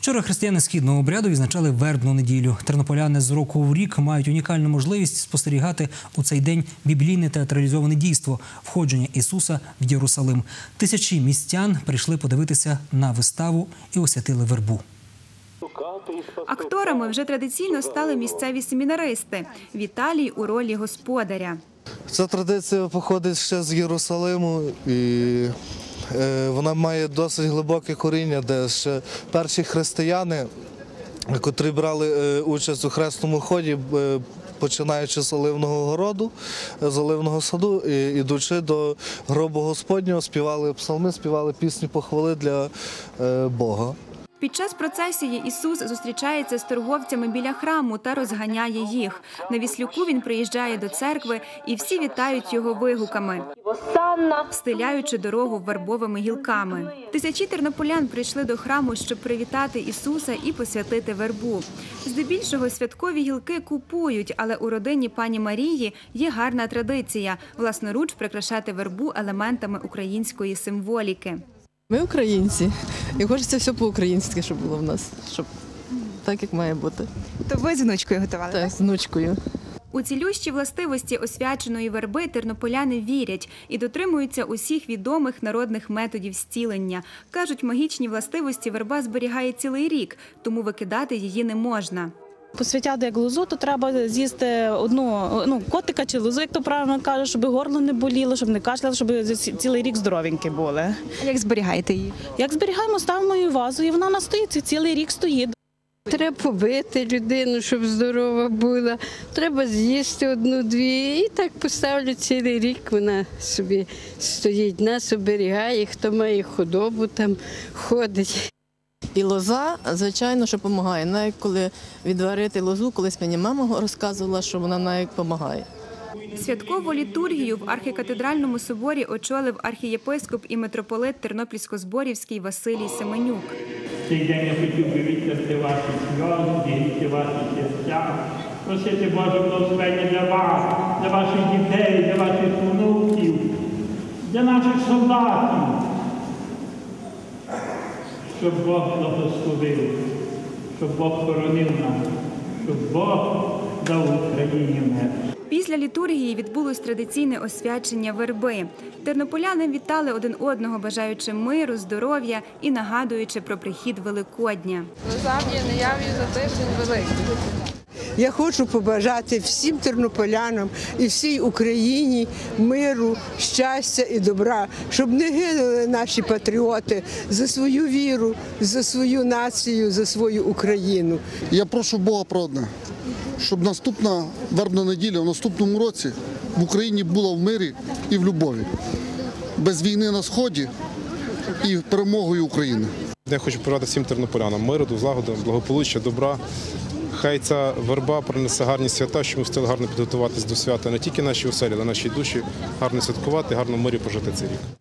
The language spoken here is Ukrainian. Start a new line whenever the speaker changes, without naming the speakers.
Вчора християни східного обряду відзначали вербну неділю. Тернополяни з року в рік мають унікальну можливість спостерігати у цей день біблійне театралізоване дійство – входження Ісуса в Єрусалим. Тисячі містян прийшли подивитися на виставу і освятили вербу.
Акторами вже традиційно стали місцеві семінаристи. Віталій у ролі господаря.
Ця традиція походить ще з Єрусалиму і вона має досить глибоке коріння, де ще перші християни, котрі брали участь у хресному ході, починаючи з Оливного городу, з Оливного саду, ідучи до гробу Господнього, співали псалми, співали пісні похвали для Бога.
Під час процесії Ісус зустрічається з торговцями біля храму та розганяє їх. На Віслюку він приїжджає до церкви, і всі вітають його вигуками, стиляючи дорогу вербовими гілками. Тисячі тернополян прийшли до храму, щоб привітати Ісуса і посвятити вербу. Здебільшого святкові гілки купують, але у родині пані Марії є гарна традиція – власноруч прикрашати вербу елементами української символіки.
Ми українці, і хочеться все по-українськи, щоб було в нас, щоб так, як має бути.
То ви з внучкою готували?
Так, з внучкою.
У цілющі властивості освяченої верби тернополяни вірять і дотримуються усіх відомих народних методів зцілення. Кажуть, магічні властивості верба зберігає цілий рік, тому викидати її не можна.
Посвятяти як лозу, то треба з'їсти котика чи лозу, як то правильно кажуть, щоб горло не боліло, щоб не кашляло, щоб цілий рік здоровенькі були.
А як зберігаєте її?
Як зберігаємо, ставимо її в вазу, і вона настоїться, цілий рік стоїть.
Треба побити людину, щоб здорова була. Треба з'їсти одну-дві. І так поставлю цілий рік, вона собі стоїть, нас оберігає, хто має худобу, там ходить.
І лоза, звичайно, що допомагає. Навіть коли відварити лозу, колись мені мама розказувала, що вона навіть допомагає.
Святкову літургію в архікатедральному соборі очолив архієпископ і митрополит Тернопільсько-Зборівський Василій Семенюк.
Цей день я хотів би відтерти ваші сльози, дігріти ваші серця, просити Боже благословення для вас, для ваших дітей, для ваших внуків, для наших солдатів. Щоб Бог благословив, щоб Бог хоронив нас, щоб Бог дав Україні мир.
Після літургії відбулось традиційне освячення верби. Тернополяни вітали один одного, бажаючи миру, здоров'я і нагадуючи про прихід Великодня.
Лоза в є наяві за тиждень великий.
Я хочу побажати всім тернополянам і всій Україні миру, щастя і добра, щоб не гинули наші патріоти за свою віру, за свою націю, за свою Україну.
Я прошу Бога про одне, щоб наступна вербна неділя в наступному році в Україні була в мирі і в любові, без війни на Сході і перемогою України.
Я хочу побажати всім тернополянам миру, злагоди, благополуччя, добра. Хай ця верба принесе гарні свята, щоб ми встигли гарно підготуватись до свята не тільки нашій оселі, але й нашій душі, гарно святкувати, гарно в мирі прожити цей рік.